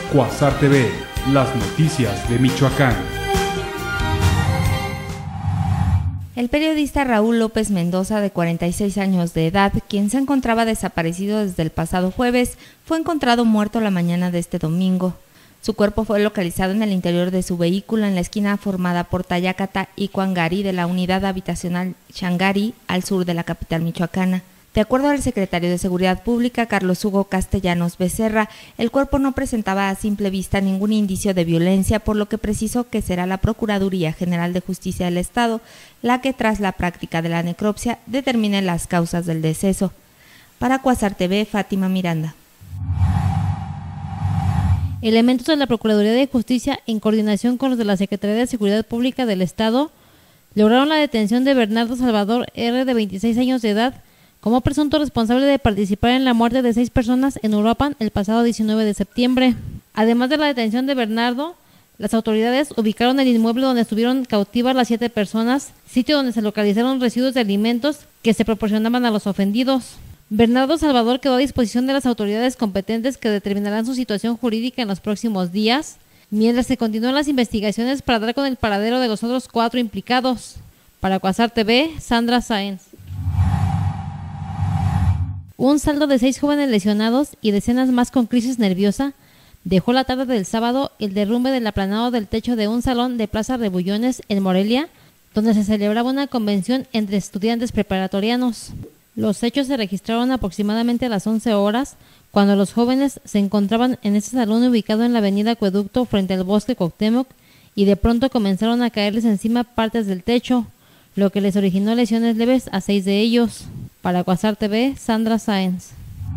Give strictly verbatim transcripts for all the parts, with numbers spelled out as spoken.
Cuasar T V, las noticias de Michoacán. El periodista Raúl López Mendoza, de cuarenta y seis años de edad, quien se encontraba desaparecido desde el pasado jueves, fue encontrado muerto la mañana de este domingo. Su cuerpo fue localizado en el interior de su vehículo en la esquina formada por Tayacata y Cuangari de la unidad habitacional Xangari, al sur de la capital michoacana. De acuerdo al secretario de Seguridad Pública, Carlos Hugo Castellanos Becerra, el cuerpo no presentaba a simple vista ningún indicio de violencia, por lo que precisó que será la Procuraduría General de Justicia del Estado la que, tras la práctica de la necropsia, determine las causas del deceso. Para Cuasar T V, Fátima Miranda. Elementos de la Procuraduría de Justicia, en coordinación con los de la Secretaría de Seguridad Pública del Estado, lograron la detención de Bernardo Salvador R., de veintiséis años de edad, como presunto responsable de participar en la muerte de seis personas en Uruapan el pasado diecinueve de septiembre. Además de la detención de Bernardo, las autoridades ubicaron el inmueble donde estuvieron cautivas las siete personas, sitio donde se localizaron residuos de alimentos que se proporcionaban a los ofendidos. Bernardo Salvador quedó a disposición de las autoridades competentes, que determinarán su situación jurídica en los próximos días, mientras se continúan las investigaciones para dar con el paradero de los otros cuatro implicados. Para Cuasar T V, Sandra Sáenz. Un saldo de seis jóvenes lesionados y decenas más con crisis nerviosa dejó la tarde del sábado el derrumbe del aplanado del techo de un salón de Plaza Rebullones en Morelia, donde se celebraba una convención entre estudiantes preparatorianos. Los hechos se registraron aproximadamente a las once horas, cuando los jóvenes se encontraban en ese salón ubicado en la avenida Acueducto frente al Bosque Cuauhtémoc, y de pronto comenzaron a caerles encima partes del techo, lo que les originó lesiones leves a seis de ellos. Para Cuasar T V, Sandra Sáenz.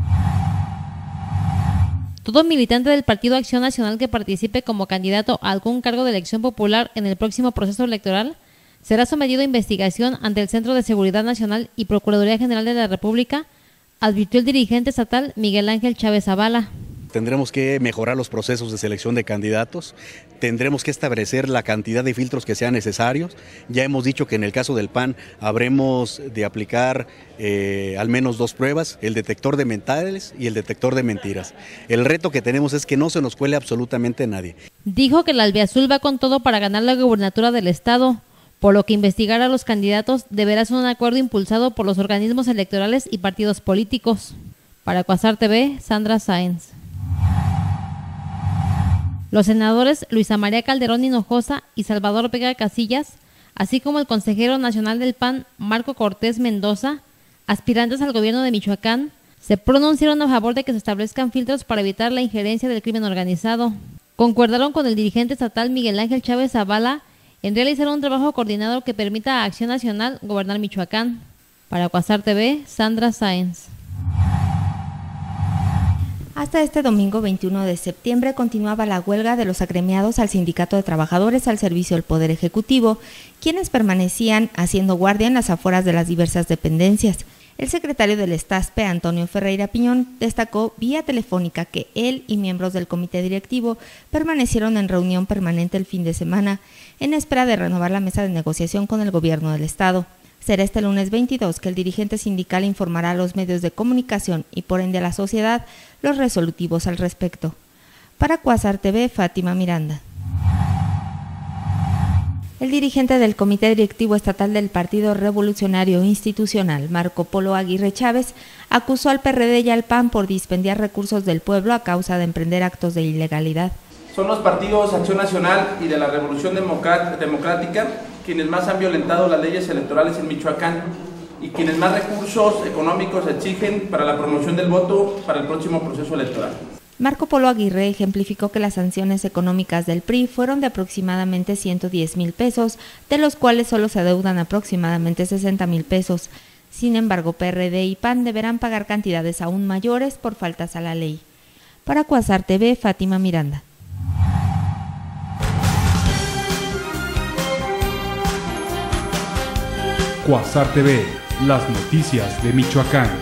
Todo militante del Partido Acción Nacional que participe como candidato a algún cargo de elección popular en el próximo proceso electoral será sometido a investigación ante el Centro de Seguridad Nacional y Procuraduría General de la República, advirtió el dirigente estatal Miguel Ángel Chávez Zavala. Tendremos que mejorar los procesos de selección de candidatos, tendremos que establecer la cantidad de filtros que sean necesarios. Ya hemos dicho que en el caso del P A N habremos de aplicar eh, al menos dos pruebas, el detector de mentales y el detector de mentiras. El reto que tenemos es que no se nos cuele absolutamente nadie. Dijo que el albiazul va con todo para ganar la gubernatura del estado, por lo que investigar a los candidatos deberá ser un acuerdo impulsado por los organismos electorales y partidos políticos. Para Cuasar T V, Sandra Sáenz. Los senadores Luisa María Calderón Hinojosa y Salvador Vega Casillas, así como el consejero nacional del P A N, Marco Cortés Mendoza, aspirantes al gobierno de Michoacán, se pronunciaron a favor de que se establezcan filtros para evitar la injerencia del crimen organizado. Concordaron con el dirigente estatal Miguel Ángel Chávez Zavala en realizar un trabajo coordinado que permita a Acción Nacional gobernar Michoacán. Para Cuasar T V, Sandra Sáenz. Hasta este domingo veintiuno de septiembre continuaba la huelga de los agremiados al Sindicato de Trabajadores al servicio del Poder Ejecutivo, quienes permanecían haciendo guardia en las afueras de las diversas dependencias. El secretario del STASPE, Antonio Ferreira Piñón, destacó vía telefónica que él y miembros del comité directivo permanecieron en reunión permanente el fin de semana, en espera de renovar la mesa de negociación con el gobierno del estado. Será este lunes veintidós que el dirigente sindical informará a los medios de comunicación y por ende a la sociedad los resolutivos al respecto. Para Cuasar T V, Fátima Miranda. El dirigente del Comité Directivo Estatal del Partido Revolucionario Institucional, Marco Polo Aguirre Chávez, acusó al P R D y al P A N por dispendiar recursos del pueblo a causa de emprender actos de ilegalidad. Son los partidos Acción Nacional y de la Revolución Democrática quienes más han violentado las leyes electorales en Michoacán y quienes más recursos económicos exigen para la promoción del voto para el próximo proceso electoral. Marco Polo Aguirre ejemplificó que las sanciones económicas del P R I fueron de aproximadamente ciento diez mil pesos, de los cuales solo se adeudan aproximadamente sesenta mil pesos. Sin embargo, P R D y P A N deberán pagar cantidades aún mayores por faltas a la ley. Para Cuasar T V, Fátima Miranda. Cuasar T V, las noticias de Michoacán.